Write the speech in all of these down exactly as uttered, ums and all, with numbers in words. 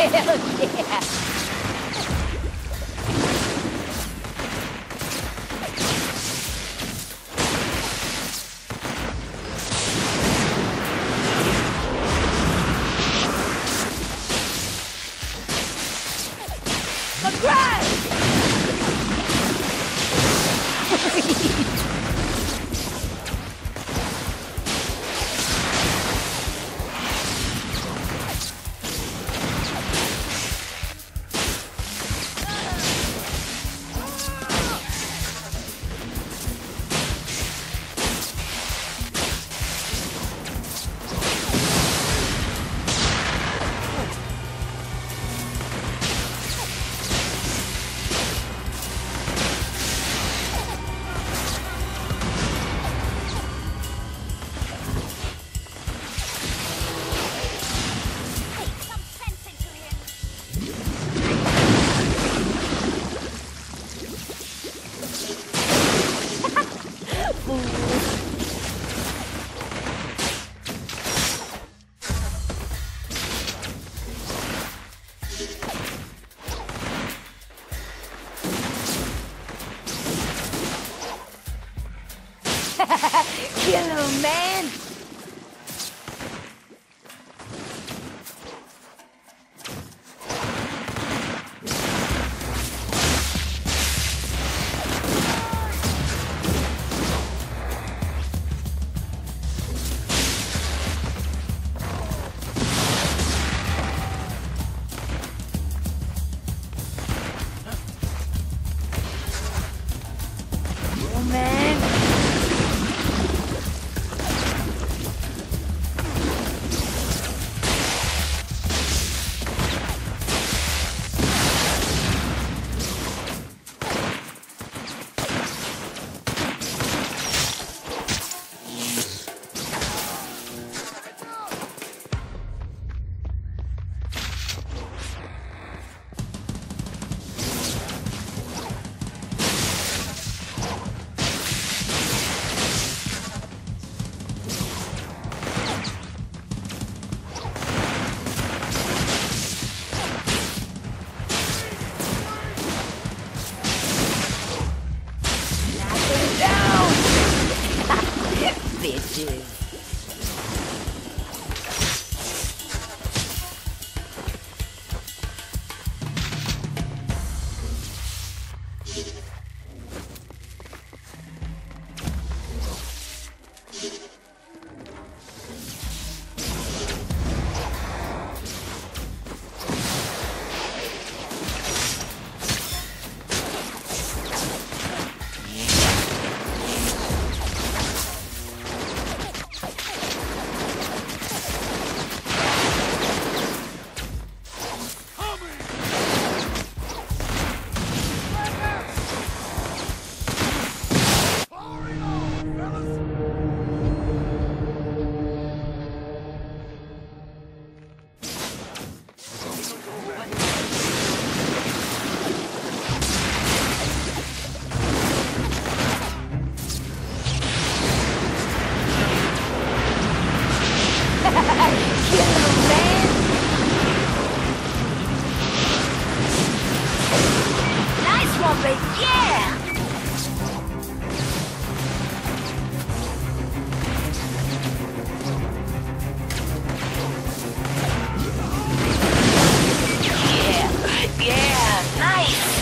Hell yeah! Kill him, man! Oh, man! Bitches. Yeah! Yeah, yeah, nice!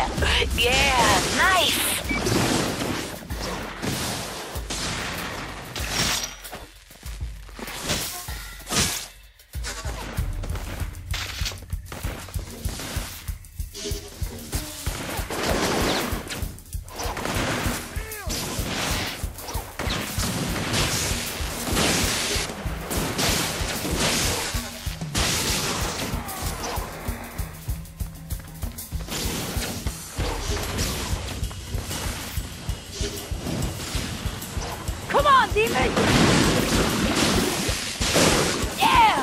Yeah, yeah, nice. Come on, demon! Yeah!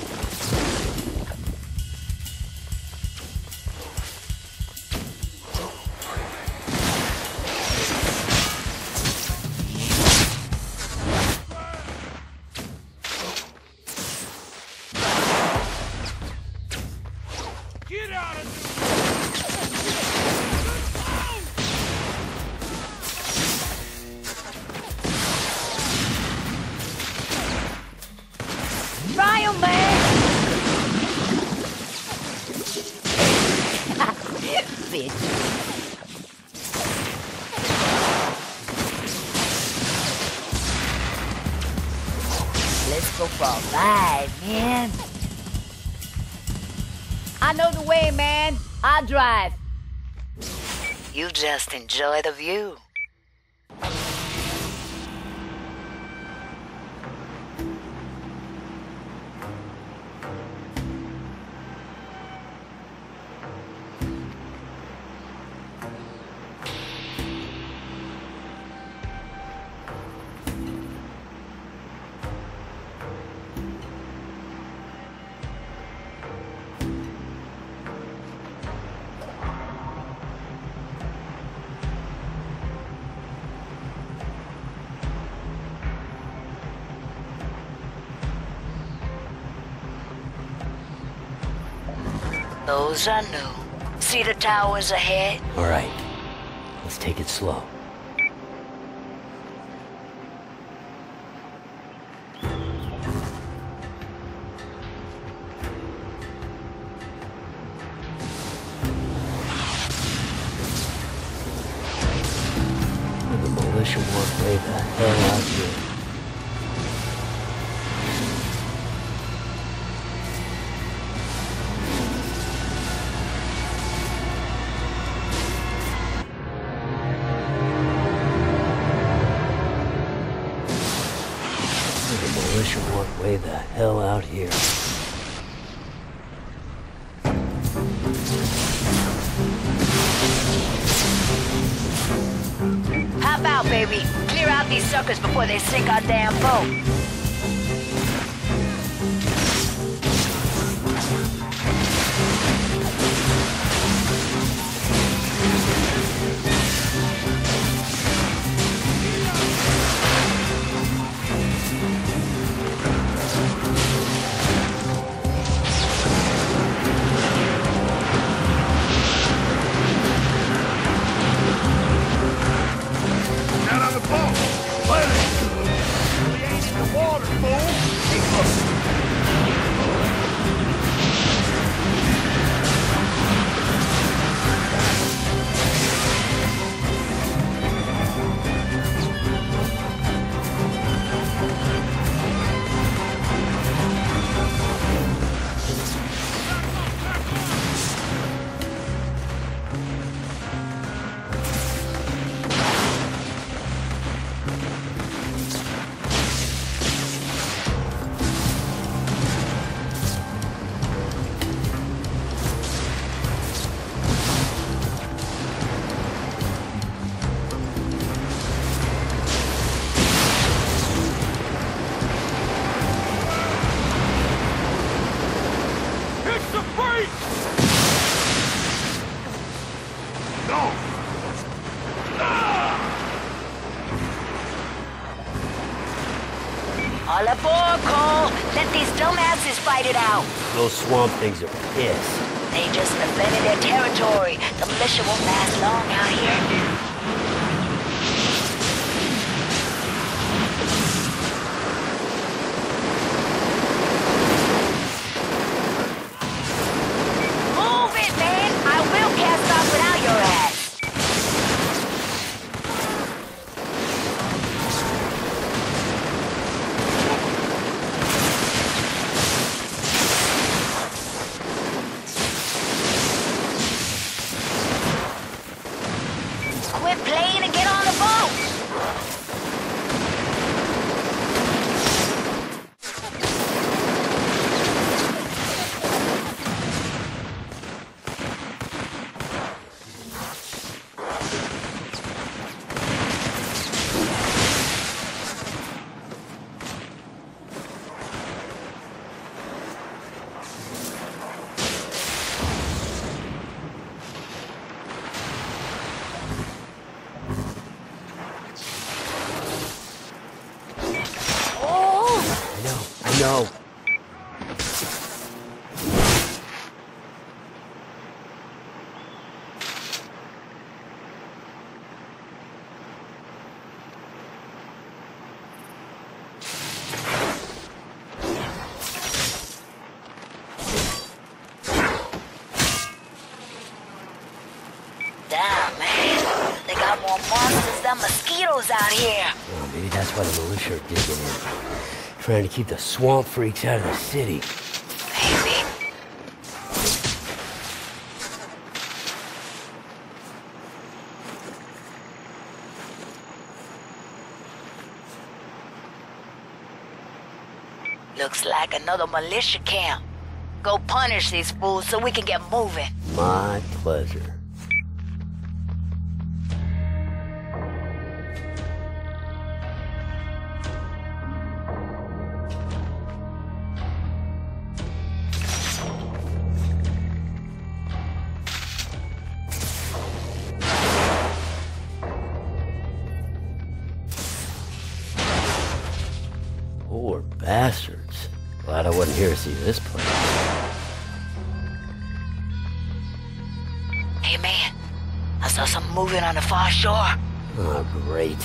Get out of there! Try him, man! Bitch. Let's go for a ride, man. I know the way, man. I'll drive. You just enjoy the view. Those are new. See the towers ahead? All right, let's take it slow. The militia won't way the hell out here. The militia want way the hell out here. Hop out, baby. Clear out these suckers before they sink our damn boat. Out on the boat! Let it! We ain't in the water, fool! Keep looking! All aboard, Cole. Let these dumbasses fight it out. Those swamp things are pissed. They just defended their territory. The militia won't last long out here. Move it, man! I will cast off without your ass. got mosquitoes out here. Oh, maybe that's why the militia are digging in. Trying to keep the swamp freaks out of the city. Maybe. Looks like another militia camp. Go punish these fools so we can get moving. My pleasure. Poor bastards. Glad I wasn't here to see this place. Hey man, I saw something moving on the far shore. Oh, great.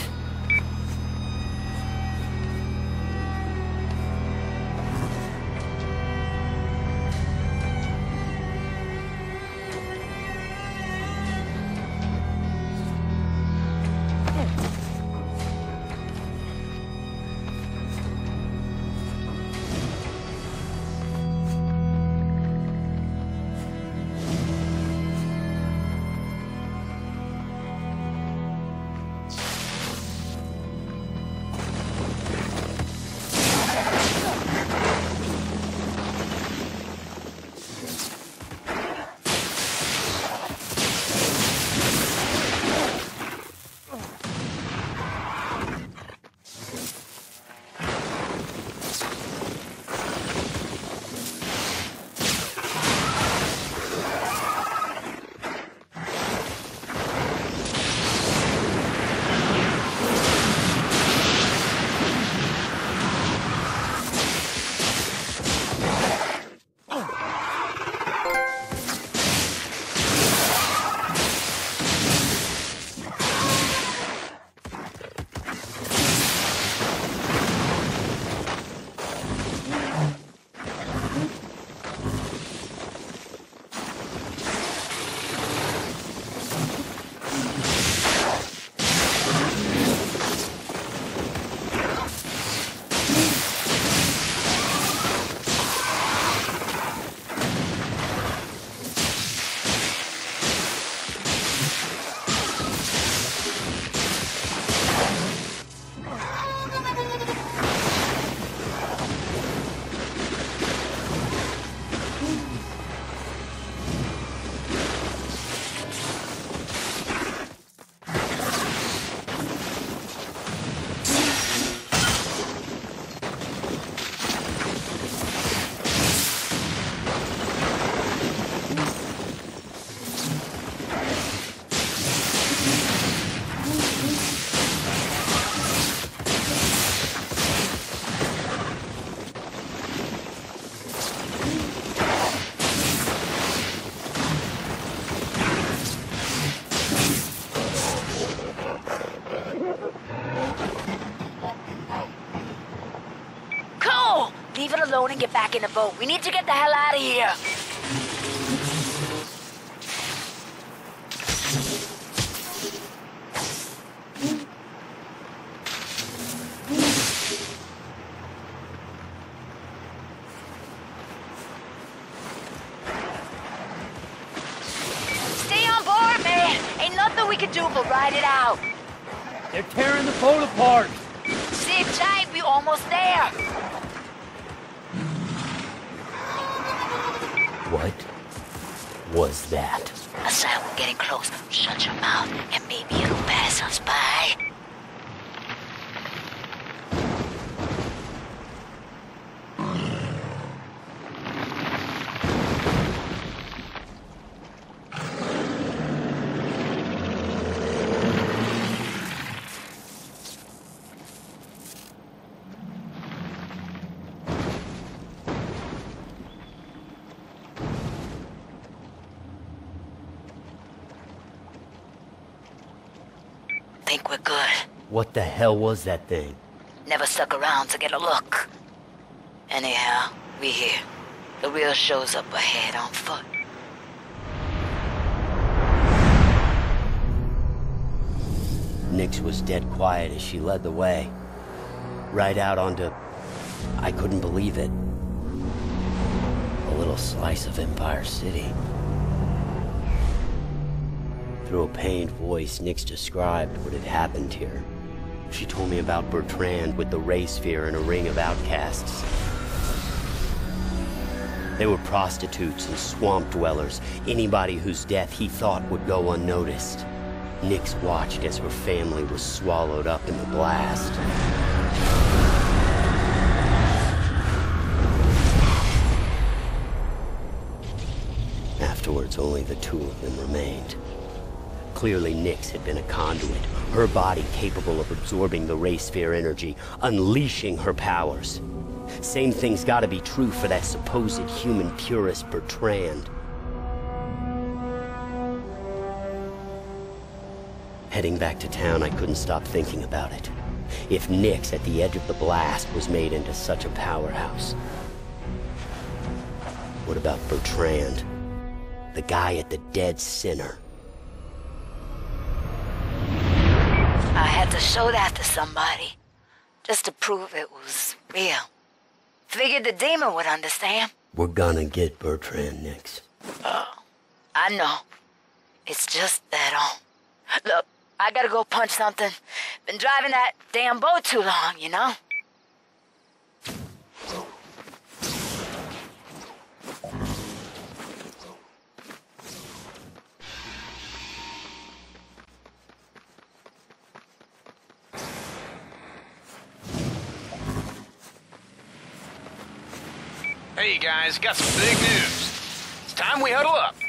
Leave it alone and get back in the boat. We need to get the hell out of here. Stay on board, man. Ain't nothing we can do but ride it out. They're tearing the boat apart. Sit tight, we almost there. What was that? A sign we're getting close. Shut your mouth and maybe it'll pass us by. Think we're good. What the hell was that thing? Never stuck around to get a look. Anyhow, we here. The real show's up ahead on foot. Nix was dead quiet as she led the way. Right out onto... I couldn't believe it. A little slice of Empire City. Through a pained voice, Nix described what had happened here. She told me about Bertrand with the Ray Sphere and a ring of outcasts. They were prostitutes and swamp dwellers, anybody whose death he thought would go unnoticed. Nix watched as her family was swallowed up in the blast. Afterwards, only the two of them remained. Clearly, Nix had been a conduit, her body capable of absorbing the Ray Sphere energy, unleashing her powers. Same thing's gotta be true for that supposed human purist Bertrand. Heading back to town, I couldn't stop thinking about it. If Nix at the edge of the blast was made into such a powerhouse, what about Bertrand? The guy at the dead center. I had to show that to somebody, just to prove it was real. Figured the demon would understand. We're gonna get Bertrand, Nix. Oh, I know. It's just that, um... Look, I gotta go punch something. Been driving that damn boat too long, you know? Hey guys, got some big news. It's time we huddle up.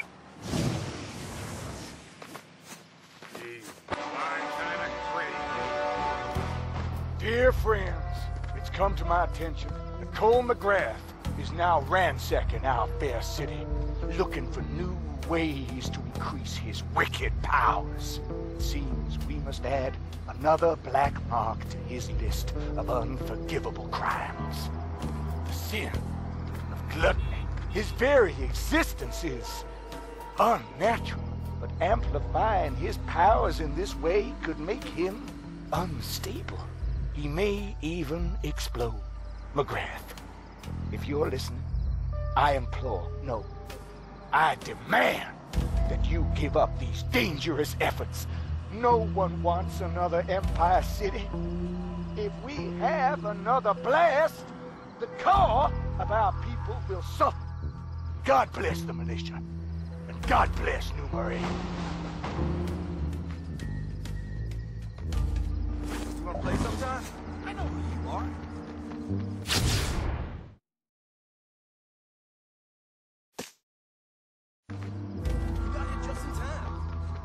Dear friends, it's come to my attention that Cole McGrath is now ransacking our fair city, looking for new ways to increase his wicked powers. It seems we must add another black mark to his list of unforgivable crimes. The sin of gluttony. His very existence is unnatural, but amplifying his powers in this way could make him unstable. He may even explode. McGrath, if you're listening, I implore, no, I demand that you give up these dangerous efforts. No one wants another Empire City. If we have another blast, the core of our people will suffer. God bless the militia, and God bless New Marie. You wanna play sometime? I know who you are. You got here just in time.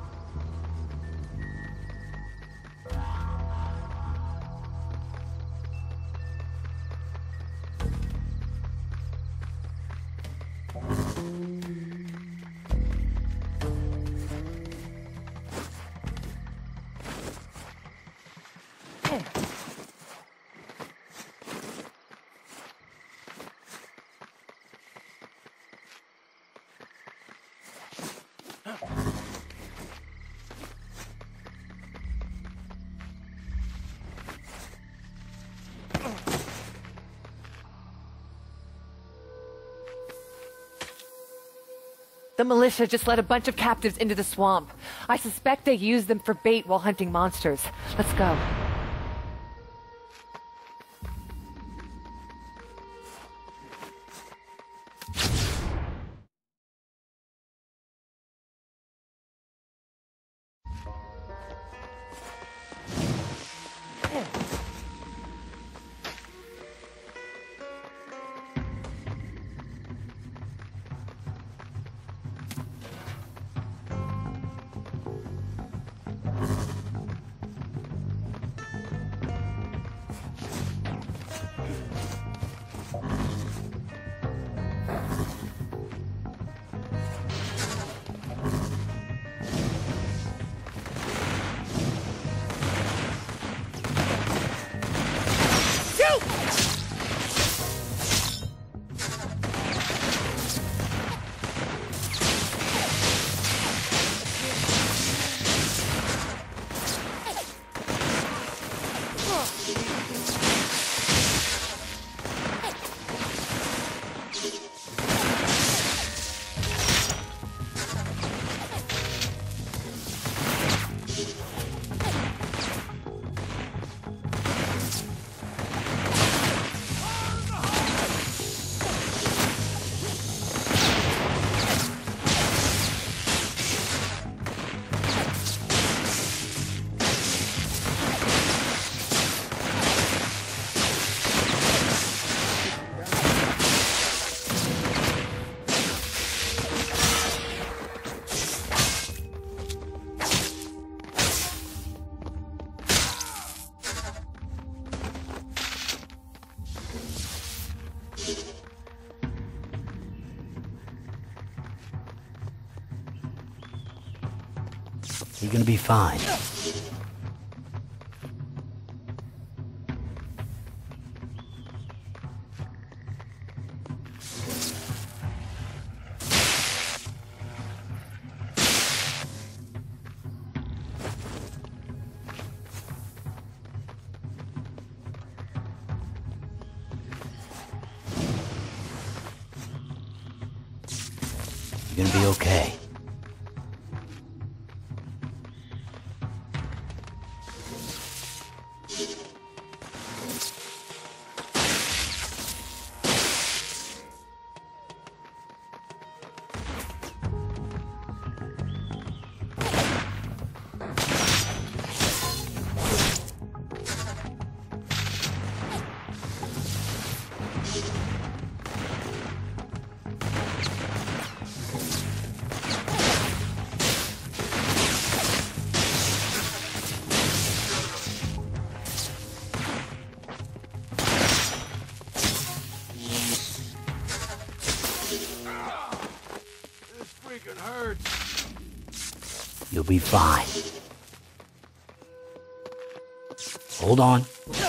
The militia just let a bunch of captives into the swamp. I suspect they used them for bait while hunting monsters. Let's go. You're gonna be fine. You're gonna be okay. You'll be fine. Hold on.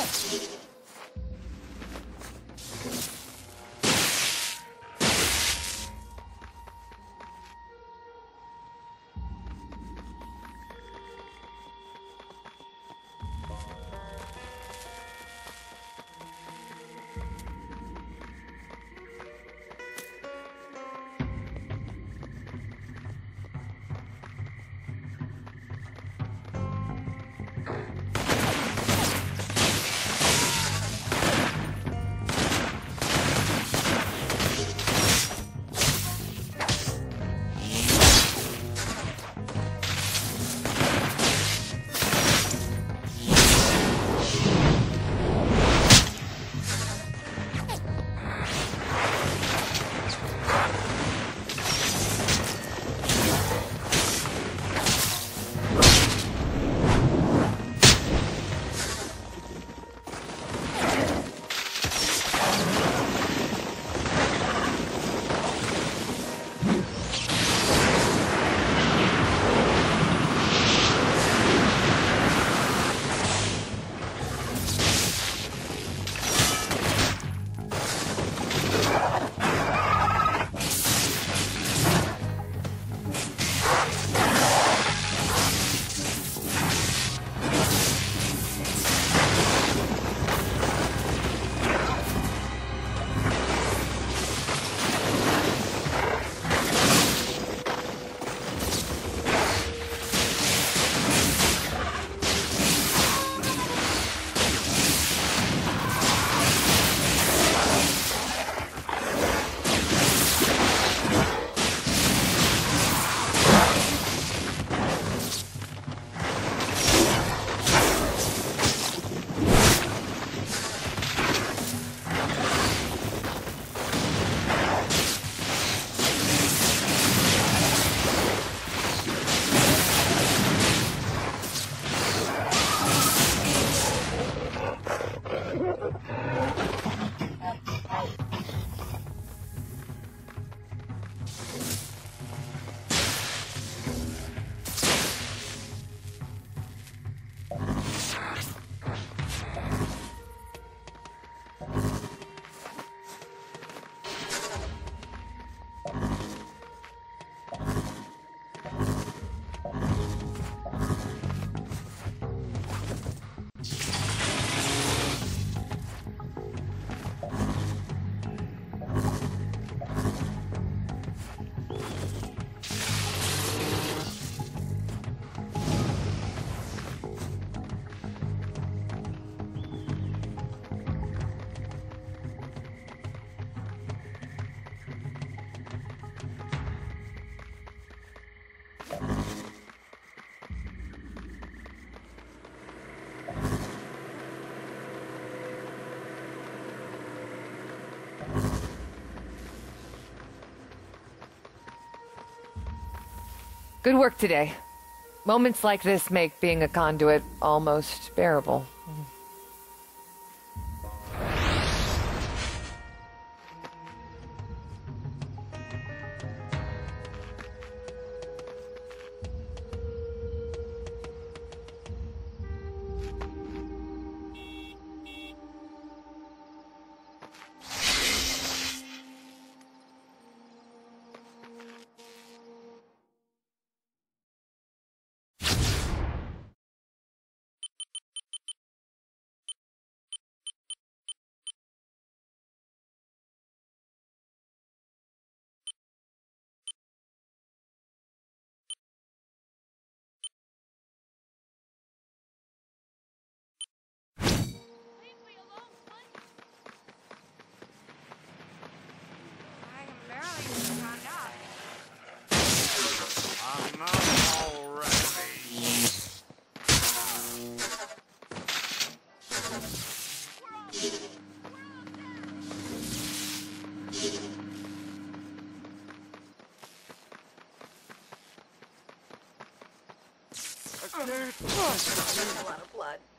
Good work today. Moments like this make being a conduit almost bearable. I'm not already. A lot of blood.